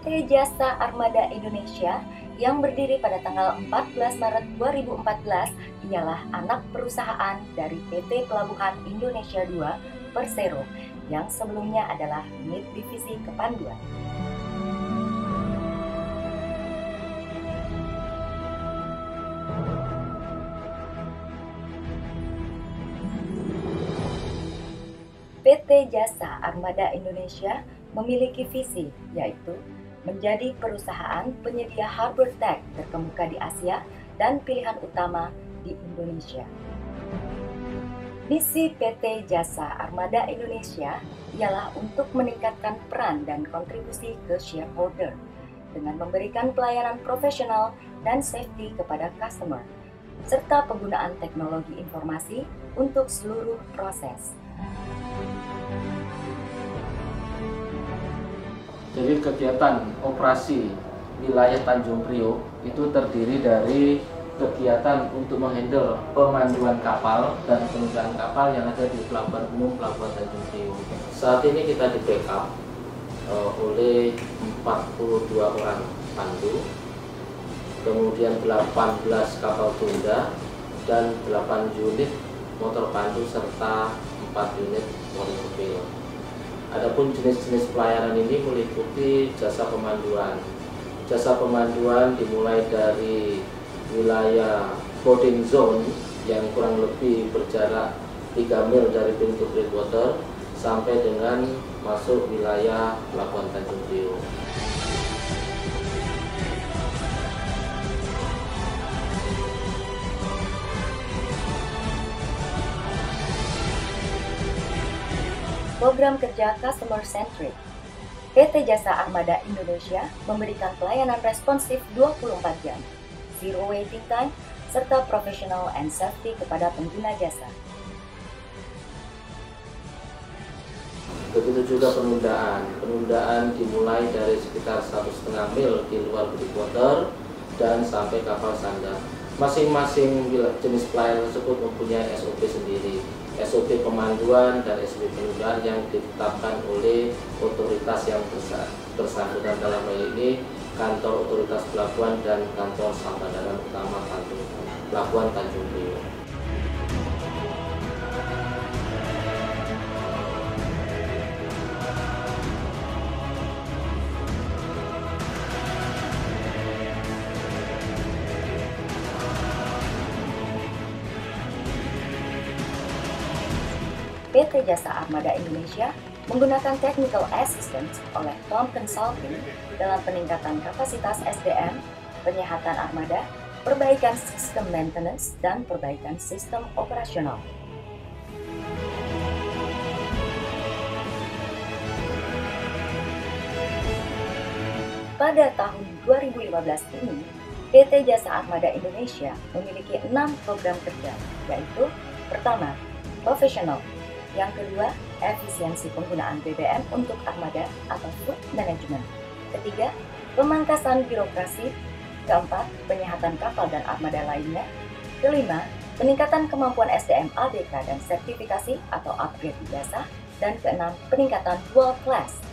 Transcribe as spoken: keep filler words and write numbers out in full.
T Jasa Armada Indonesia yang berdiri pada tanggal empat belas Maret dua ribu empat belas ialah anak perusahaan dari P T Pelabuhan Indonesia dua Persero yang sebelumnya adalah unit divisi kepanduan. P T Jasa Armada Indonesia memiliki visi, yaitu menjadi perusahaan penyedia harbor tech terkemuka di Asia dan pilihan utama di Indonesia. Misi P T Jasa Armada Indonesia ialah untuk meningkatkan peran dan kontribusi ke shareholder dengan memberikan pelayanan profesional dan safety kepada customer, serta penggunaan teknologi informasi untuk seluruh proses. Jadi kegiatan operasi wilayah Tanjung Priok itu terdiri dari kegiatan untuk menghandle pemanduan kapal dan penunjang kapal yang ada di Pelabuhan Umum Pelabuhan Tanjung Priok. Saat ini kita di backup uh, oleh empat puluh dua orang pandu, kemudian delapan belas kapal tunda dan delapan unit motor pandu serta empat unit mobil. Adapun jenis-jenis pelayanan ini meliputi jasa pemanduan. Jasa pemanduan dimulai dari wilayah boarding zone yang kurang lebih berjarak tiga mil dari pintu breakwater sampai dengan masuk wilayah Pelabuhan Tanjung Priok. Program kerja Customer Centric. P T Jasa Armada Indonesia memberikan pelayanan responsif dua puluh empat jam, zero waiting time, serta professional and safety kepada pengguna jasa. Begitu juga penundaan. Penundaan dimulai dari sekitar satu setengah mil di luar breakwater dan sampai kapal sandar. Masing-masing jenis pelayanan tersebut mempunyai S O P sendiri. S O P pemanduan dan S O P penundaan yang ditetapkan oleh otoritas yang bersangkutan, dalam hal ini kantor otoritas pelabuhan dan kantor Sambadaran Utama Tanjung Pelabuhan Tanjung Priok. P T Jasa Armada Indonesia menggunakan technical assistance oleh Tom Consulting dalam peningkatan kapasitas S D M, penyehatan armada, perbaikan sistem maintenance, dan perbaikan sistem operasional. Pada tahun dua ribu lima belas ini, P T Jasa Armada Indonesia memiliki enam program kerja, yaitu pertama, profesional. Yang kedua, efisiensi penggunaan B B M untuk armada atau fleet management. Ketiga, pemangkasan birokrasi. Keempat, penyehatan kapal dan armada lainnya. Kelima, peningkatan kemampuan S D M A B K dan sertifikasi atau upgrade jasa. Dan keenam, peningkatan dual class